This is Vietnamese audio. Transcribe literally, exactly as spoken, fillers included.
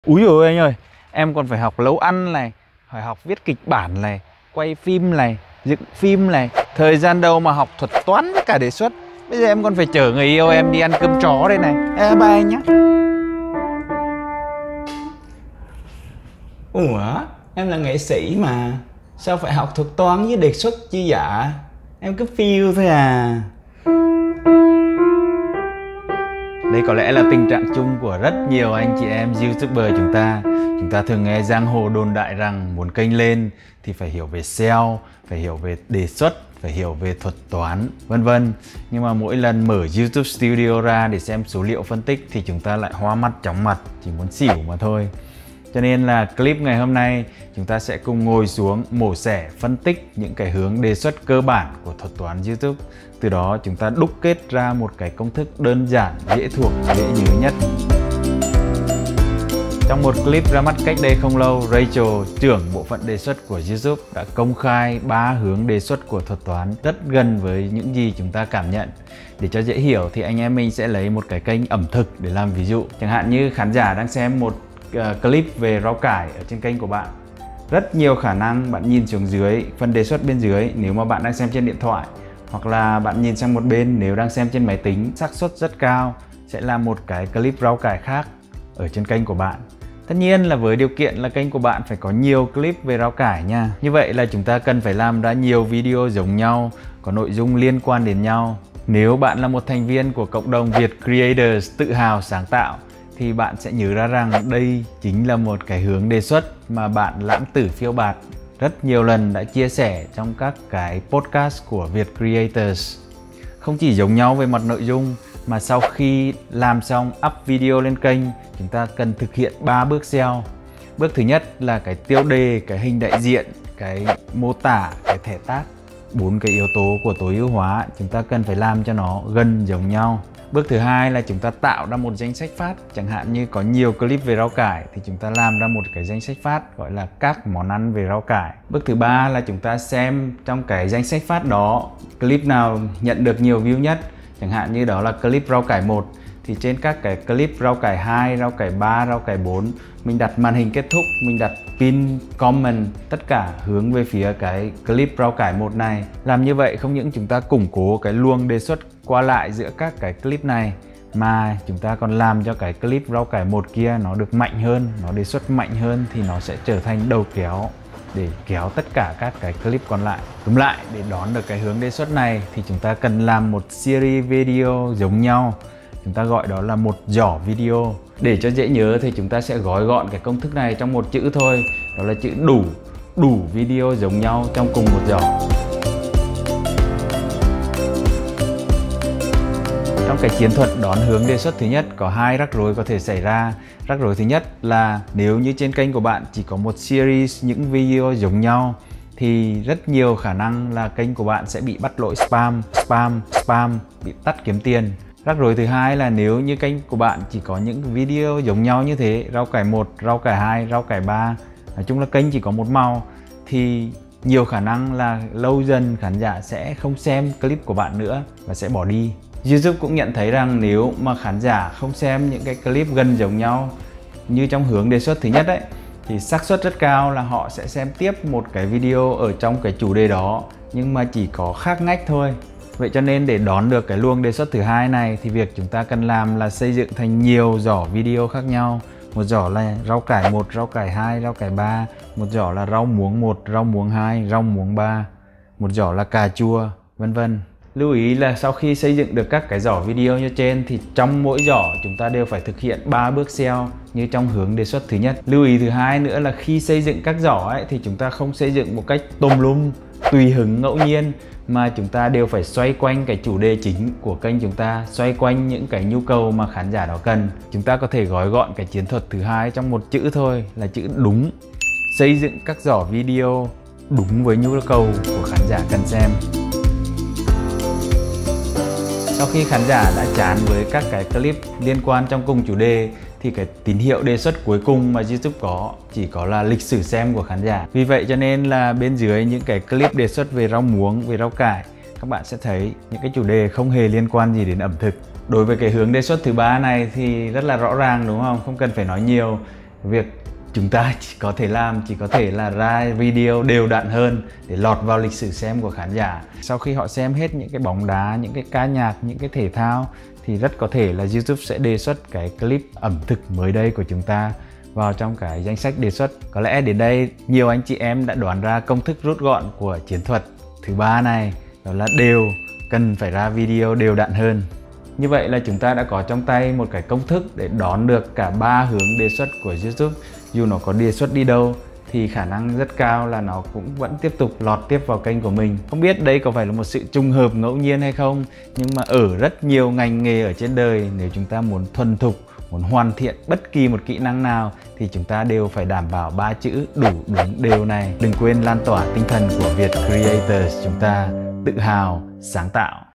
Úi dồi anh ơi, em còn phải học nấu ăn này, phải học viết kịch bản này, quay phim này, dựng phim này. Thời gian đâu mà học thuật toán với cả đề xuất. Bây giờ em còn phải chở người yêu em đi ăn cơm chó đây này. Ê, bye anh nhá. Ủa, em là nghệ sĩ mà, sao phải học thuật toán với đề xuất chi dạ? Em cứ feel thôi à. Đây có lẽ là tình trạng chung của rất nhiều anh chị em YouTuber chúng ta. Chúng ta thường nghe giang hồ đồn đại rằng muốn kênh lên thì phải hiểu về ét e o, phải hiểu về đề xuất, phải hiểu về thuật toán, vân vân. Nhưng mà mỗi lần mở YouTube Studio ra để xem số liệu phân tích thì chúng ta lại hoa mắt chóng mặt, chỉ muốn xỉu mà thôi. Cho nên là clip ngày hôm nay chúng ta sẽ cùng ngồi xuống mổ xẻ phân tích những cái hướng đề xuất cơ bản của thuật toán YouTube. Từ đó chúng ta đúc kết ra một cái công thức đơn giản, dễ thuộc, dễ nhớ nhất. Trong một clip ra mắt cách đây không lâu, Rachel, trưởng bộ phận đề xuất của YouTube, đã công khai ba hướng đề xuất của thuật toán rất gần với những gì chúng ta cảm nhận. Để cho dễ hiểu thì anh em mình sẽ lấy một cái kênh ẩm thực để làm ví dụ. Chẳng hạn như khán giả đang xem một uh, clip về rau cải ở trên kênh của bạn. Rất nhiều khả năng bạn nhìn xuống dưới, phần đề xuất bên dưới nếu mà bạn đang xem trên điện thoại, hoặc là bạn nhìn sang một bên nếu đang xem trên máy tính, xác suất rất cao sẽ là một cái clip rau cải khác ở trên kênh của bạn. Tất nhiên là với điều kiện là kênh của bạn phải có nhiều clip về rau cải nha. Như vậy là chúng ta cần phải làm ra nhiều video giống nhau, có nội dung liên quan đến nhau. Nếu bạn là một thành viên của cộng đồng Việt Creators tự hào sáng tạo thì bạn sẽ nhớ ra rằng đây chính là một cái hướng đề xuất mà bạn lãng tử phiêu bạt rất nhiều lần đã chia sẻ trong các cái podcast của Việt Creators. Không chỉ giống nhau về mặt nội dung mà sau khi làm xong up video lên kênh, chúng ta cần thực hiện ba bước ét e o. Bước thứ nhất là cái tiêu đề, cái hình đại diện, cái mô tả, cái thẻ tag. Bốn cái yếu tố của tối ưu hóa chúng ta cần phải làm cho nó gần giống nhau. Bước thứ hai là chúng ta tạo ra một danh sách phát. Chẳng hạn như có nhiều clip về rau cải thì chúng ta làm ra một cái danh sách phát gọi là các món ăn về rau cải. Bước thứ ba là chúng ta xem trong cái danh sách phát đó clip nào nhận được nhiều view nhất. Chẳng hạn như đó là clip rau cải một thì trên các cái clip rau cải hai, rau cải ba, rau cải bốn mình đặt màn hình kết thúc, mình đặt pin comment tất cả hướng về phía cái clip rau cải một này. Làm như vậy không những chúng ta củng cố cái luồng đề xuất qua lại giữa các cái clip này mà chúng ta còn làm cho cái clip rau cải một kia nó được mạnh hơn, nó đề xuất mạnh hơn thì nó sẽ trở thành đầu kéo để kéo tất cả các cái clip còn lại. Túm lại, để đón được cái hướng đề xuất này thì chúng ta cần làm một series video giống nhau. Chúng ta gọi đó là một giỏ video. Để cho dễ nhớ thì chúng ta sẽ gói gọn cái công thức này trong một chữ thôi. Đó là chữ đủ. Đủ video giống nhau trong cùng một giỏ. Trong cái chiến thuật đón hướng đề xuất thứ nhất có hai rắc rối có thể xảy ra. Rắc rối thứ nhất là nếu như trên kênh của bạn chỉ có một series những video giống nhau thì rất nhiều khả năng là kênh của bạn sẽ bị bắt lỗi spam, spam, spam, bị tắt kiếm tiền. Rắc rối thứ hai là nếu như kênh của bạn chỉ có những video giống nhau như thế, rau cải một, rau cải hai, rau cải ba, nói chung là kênh chỉ có một màu, thì nhiều khả năng là lâu dần khán giả sẽ không xem clip của bạn nữa và sẽ bỏ đi. YouTube cũng nhận thấy rằng nếu mà khán giả không xem những cái clip gần giống nhau như trong hướng đề xuất thứ nhất ấy, thì xác suất rất cao là họ sẽ xem tiếp một cái video ở trong cái chủ đề đó nhưng mà chỉ có khác ngách thôi. Vậy cho nên để đón được cái luồng đề xuất thứ hai này thì việc chúng ta cần làm là xây dựng thành nhiều giỏ video khác nhau. Một giỏ là rau cải một, rau cải hai, rau cải ba, một giỏ là rau muống một, rau muống hai, rau muống ba, một giỏ là cà chua, vân vân. Lưu ý là sau khi xây dựng được các cái giỏ video như trên thì trong mỗi giỏ chúng ta đều phải thực hiện ba bước ét e o như trong hướng đề xuất thứ nhất. Lưu ý thứ hai nữa là khi xây dựng các giỏ ấy thì chúng ta không xây dựng một cách tùm lum, tùy hứng ngẫu nhiên, mà chúng ta đều phải xoay quanh cái chủ đề chính của kênh chúng ta, xoay quanh những cái nhu cầu mà khán giả đó cần. Chúng ta có thể gói gọn cái chiến thuật thứ hai trong một chữ thôi là chữ đúng. Xây dựng các giỏ video đúng với nhu cầu của khán giả cần xem. Sau khi khán giả đã chán với các cái clip liên quan trong cùng chủ đề thì cái tín hiệu đề xuất cuối cùng mà YouTube có chỉ có là lịch sử xem của khán giả. Vì vậy cho nên là bên dưới những cái clip đề xuất về rau muống, về rau cải, các bạn sẽ thấy những cái chủ đề không hề liên quan gì đến ẩm thực. Đối với cái hướng đề xuất thứ ba này thì rất là rõ ràng đúng không? Không cần phải nói nhiều. Việc chúng ta chỉ có thể làm chỉ có thể là ra video đều đặn hơn để lọt vào lịch sử xem của khán giả. Sau khi họ xem hết những cái bóng đá, những cái ca nhạc, những cái thể thao thì rất có thể là YouTube sẽ đề xuất cái clip ẩm thực mới đây của chúng ta vào trong cái danh sách đề xuất. Có lẽ đến đây nhiều anh chị em đã đoán ra công thức rút gọn của chiến thuật thứ ba này, đó là đều cần phải ra video đều đặn hơn. Như vậy là chúng ta đã có trong tay một cái công thức để đón được cả ba hướng đề xuất của YouTube. Dù nó có đề xuất đi đâu thì khả năng rất cao là nó cũng vẫn tiếp tục lọt tiếp vào kênh của mình. Không biết đây có phải là một sự trùng hợp ngẫu nhiên hay không, nhưng mà ở rất nhiều ngành nghề ở trên đời, nếu chúng ta muốn thuần thục, muốn hoàn thiện bất kỳ một kỹ năng nào thì chúng ta đều phải đảm bảo ba chữ đủ, đúng, đều này. Đừng quên lan tỏa tinh thần của Việt Creators chúng ta, tự hào, sáng tạo.